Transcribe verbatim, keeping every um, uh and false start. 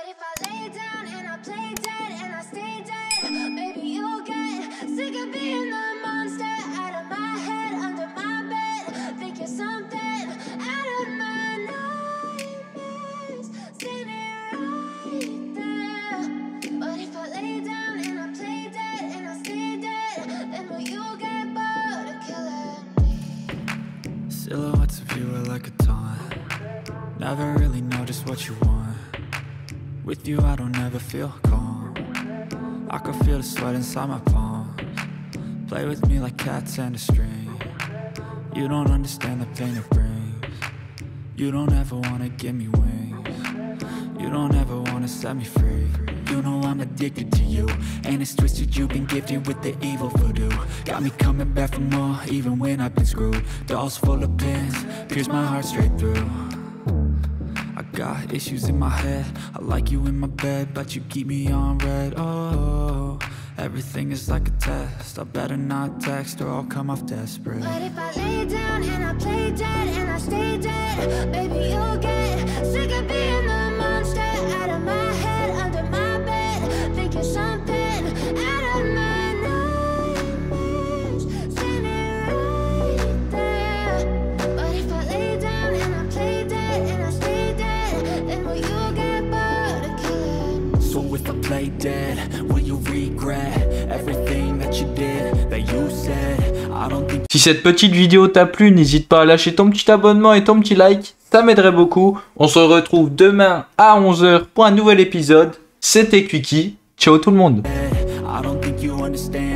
Silhouettes of you are like a taunt. Never really know just what you want. With you I don't ever feel calm. I can feel the sweat inside my palms. Play with me like cats and a string. You don't understand the pain it brings. You don't ever wanna give me wings. You don't ever wanna set me free. You know I'm addicted to you, and it's twisted, you've been gifted with the evil voodoo. Got me coming back for more, even when I've been screwed. Dolls full of pins, pierce my heart straight through. I got issues in my head, I like you in my bed, but you keep me on red. Oh, everything is like a test, I better not text or I'll come off desperate. But if I lay down and I play dead and I stay dead, baby you'll get sick of being the monster out of my head, under my bed, thinking something out of my nightmares, standing right there. But if I lay down and I play dead and I stay dead, then will you get bored of killing me? So if I play dead, will you regret everything that you did, that you said? I don't think. Si cette petite vidéo t'a plu, n'hésite pas à lâcher ton petit abonnement et ton petit like, ça m'aiderait beaucoup. On se retrouve demain à onze heures pour un nouvel épisode. C'était Kweeky, ciao tout le monde. I don't think you understand.